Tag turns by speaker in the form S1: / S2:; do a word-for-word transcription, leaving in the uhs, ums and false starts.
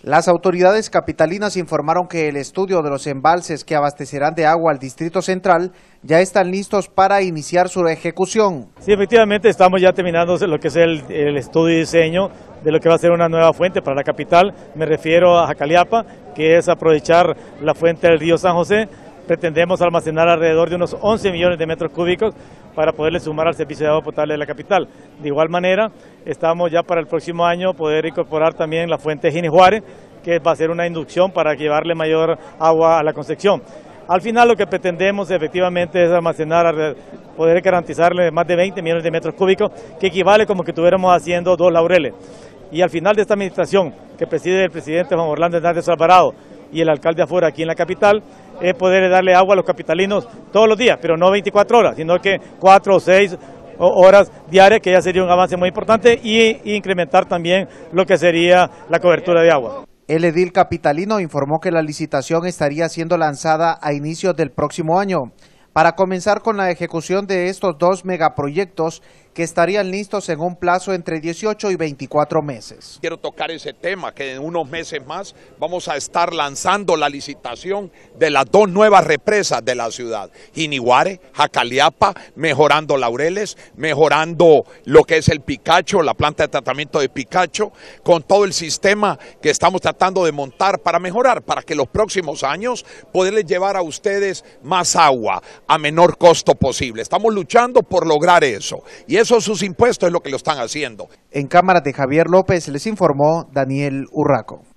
S1: Las autoridades capitalinas informaron que el estudio de los embalses que abastecerán de agua al Distrito Central ya están listos para iniciar su ejecución.
S2: Sí, efectivamente estamos ya terminando lo que es el, el estudio y diseño de lo que va a ser una nueva fuente para la capital. Me refiero a Jacaliapa, que es aprovechar la fuente del río San José. Pretendemos almacenar alrededor de unos once millones de metros cúbicos para poderle sumar al servicio de agua potable de la capital. De igual manera, estamos ya para el próximo año poder incorporar también la fuente Gini Juárez, que va a ser una inducción para llevarle mayor agua a la Concepción. Al final lo que pretendemos efectivamente es almacenar, poder garantizarle más de veinte millones de metros cúbicos, que equivale como que estuviéramos haciendo dos laureles. Y al final de esta administración, que preside el presidente Juan Orlando Hernández Alvarado y el alcalde afuera aquí en la capital, es poder darle agua a los capitalinos todos los días, pero no veinticuatro horas, sino que cuatro o seis horas diarias, que ya sería un avance muy importante, y, y incrementar también lo que sería la cobertura de agua.
S1: El edil capitalino informó que la licitación estaría siendo lanzada a inicios del próximo año para comenzar con la ejecución de estos dos megaproyectos que estarían listos en un plazo entre dieciocho y veinticuatro meses.
S3: Quiero tocar ese tema, que en unos meses más vamos a estar lanzando la licitación de las dos nuevas represas de la ciudad, Gini Juárez, Jacaliapa, mejorando Laureles, mejorando lo que es el Picacho, la planta de tratamiento de Picacho, con todo el sistema que estamos tratando de montar para mejorar, para que los próximos años poderles llevar a ustedes más agua a menor costo posible. Estamos luchando por lograr eso, y eso sus impuestos es lo que lo están haciendo.
S1: En cámara de Javier López les informó Daniel Urraco.